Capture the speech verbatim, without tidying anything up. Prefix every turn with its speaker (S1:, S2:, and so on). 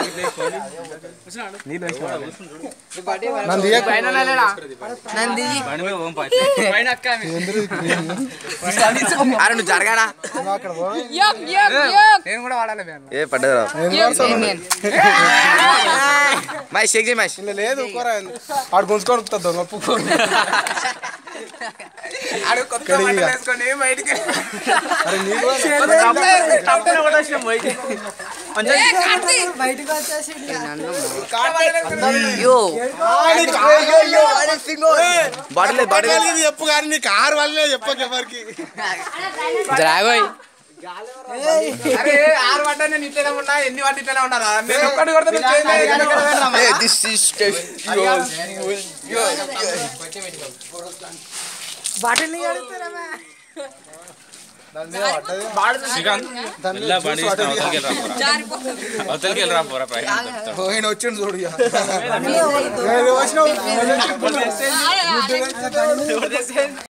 S1: అరే నువ్వు జరగాడా
S2: నేను కూడా వాడాలి
S1: ఏ పడ్డదా మై షేక్ చేయి మై
S3: లేదు ఆడు గుంజుకొని దొంగ చెప్పు కానీ నీకు ఆరు వాళ్ళే చెప్పకెవరికి
S2: ఆరు పడ్డా నేను ఇట్లనే ఉన్నా ఎన్ని వాటి ఇట్లనే ఉన్నారా నేను ఒక్కటి
S3: పోయిన వచ్చిండు చూడు